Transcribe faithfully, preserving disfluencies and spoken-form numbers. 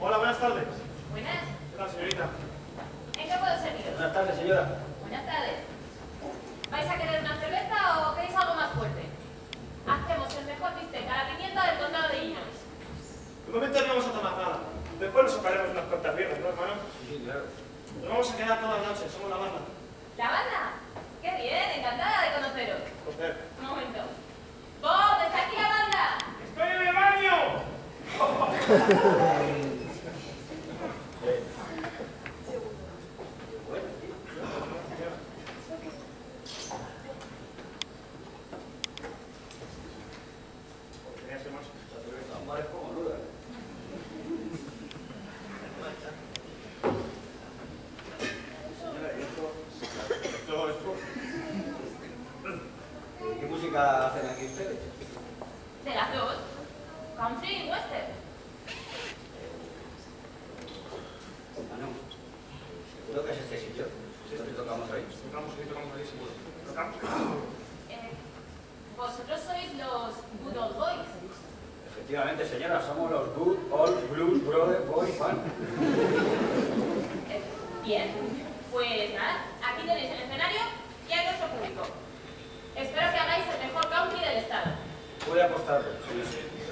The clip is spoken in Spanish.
Hola, buenas tardes. Buenas. ¿Qué tal, señorita? ¿En qué puedo serviros? Buenas tardes, señora. Buenas tardes. ¿Vais a querer una cerveza o queréis algo más fuerte? Hacemos el mejor bistec a la pimienta del condado de Illinois. De momento no vamos a tomar nada. Después nos sacaremos unas cuantas birras, ¿no, hermano? Sí, claro. Nos vamos a quedar toda la noche, somos la banda. ¿La banda? ¡Qué bien! Encantada de conoceros. Usted. Un momento. ¡Bob! ¿Está aquí la banda? ¡Estoy en el baño! ¿Qué música hacen aquí ustedes? De las dos. Country y western. Ah, no. Seguro que es este sitio. ¿Dónde tocamos hoy? Tocamos aquí, tocamos ahí, seguro. Tocamos. Eh, vosotros sois los Good Old Boys. Efectivamente, señora, somos los Good Old Blues Brothers Boys Band. Eh, bien. Pues nada, aquí tenéis el escenario y hay nuestro público. Espero que hagáis el mejor country del estado. Voy a apostarlo. Sí, sí.